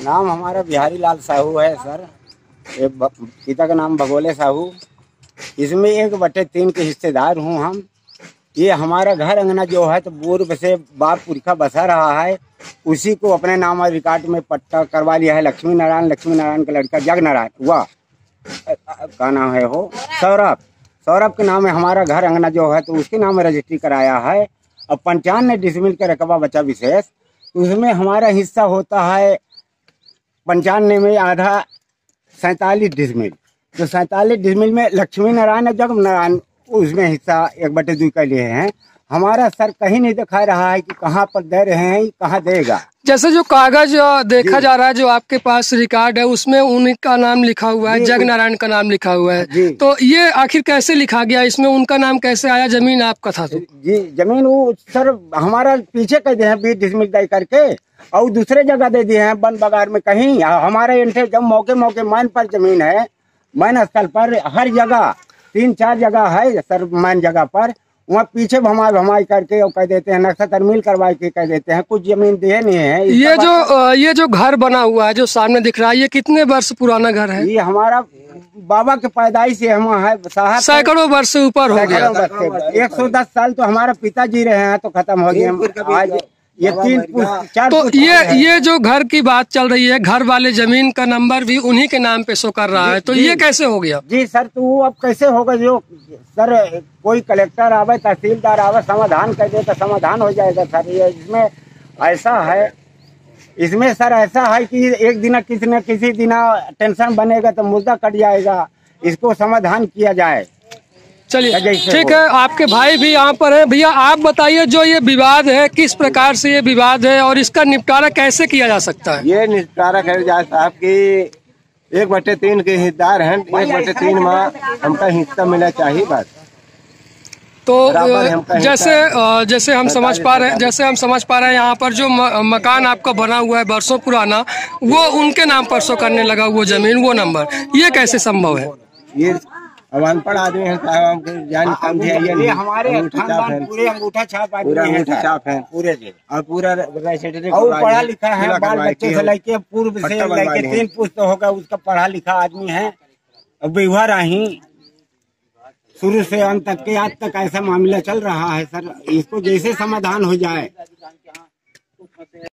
नाम हमारा बिहारी लाल साहू है सर। पिता का नाम भगोले साहू। इसमें 1/3 के हिस्सेदार हूँ हम। ये हमारा घर अंगना जो है तो पूर्व से बाप पुरखा बसा रहा है, उसी को अपने नाम और रिकॉर्ड में पट्टा करवा लिया है। लक्ष्मी नारायण का लड़का जग नारायण हुआ का नाम है वो सौरभ के नाम में हमारा घर अंगना जो है तो उसके नाम में रजिस्ट्री कराया है। अब 95 डिसमिल का रकबा बचा विशेष, उसमें हमारा हिस्सा होता है 95 में आधा 47 डिसमिल। तो 47 डिसमिल में लक्ष्मी नारायण और जग नारायण उसमें हिस्सा 1/2 का लिए हैं। हमारा सर कहीं नहीं दिखा रहा है कि कहाँ पर दे रहे हैं, कहाँ देगा। जैसे जो कागज देखा जा रहा है, जो आपके पास रिकॉर्ड है, उसमें उन्हीं का नाम लिखा हुआ है, जग नारायण का नाम लिखा हुआ है। तो ये आखिर कैसे लिखा गया, इसमें उनका नाम कैसे आया? जमीन आपका था तो? जी जमीन वो सर हमारा पीछे कर दिए हैं 20 डिसमिल दे करके, और दूसरे जगह दे दिए हैं बन बगार में कहीं। हमारे इंटे जब मौके मैन पर जमीन है, मैन स्थल पर हर जगह 3-4 जगह है सर। मैन जगह पर वहाँ पीछे भमाई करके और कह देते हैं, नक्शा तरमील करवा के कह देते हैं, कुछ जमीन दिए नहीं है। ये जो घर बना हुआ है जो सामने दिख रहा है, ये कितने वर्ष पुराना घर है? ये हमारा बाबा के पैदाइश से हम है साहब, सैकड़ों वर्ष से ऊपर हो गया। 110 साल तो हमारा पिताजी रहे हैं, तो खत्म हो गया आज। ये 3-4 तो ये जो घर की बात चल रही है, घर वाले जमीन का नंबर भी उन्हीं के नाम पे शो कर रहा है, तो ये कैसे हो गया? जी सर, तो वो अब कैसे होगा? जो सर कोई कलेक्टर आवे, तहसीलदार आवे, समाधान कर दे तो समाधान हो जाएगा सर। ये इसमें ऐसा है, कि एक दिन किसी दिन टेंशन बनेगा तो मुद्दा कट जाएगा, इसको समाधान किया जाए। चलिए ठीक है, आपके भाई भी यहाँ पर है। भैया आप बताइए, जो ये विवाद है, किस प्रकार से ये विवाद है और इसका निपटारा कैसे किया जा सकता है? ये निपटारा कर जाए साहब की 1/3 के हिस्सेदार हैं, 1/3 में हमका हिस्सा मिला चाहिए बस। तो जैसे हम समझ पा रहे हैं यहाँ पर जो मकान आपका बना हुआ है वर्षों पुराना, वो उनके नाम पर शो करने लगा, वो जमीन, वो नंबर, ये कैसे संभव है? ये अब अनपढ़ आदमी है साहब, जान समझे ये हमारे खानदान पूरे अंगूठा छाप है पूरे जी, और पूरा और पढ़ा लिखा है, बाल बच्चे से लेके पूर्व से लेके 3 पुश्त होगा उसका पढ़ा लिखा आदमी है। अब विवाह रही शुरू से अंत तक के आज तक ऐसा मामला चल रहा है सर। इसको जैसे समाधान हो जाए।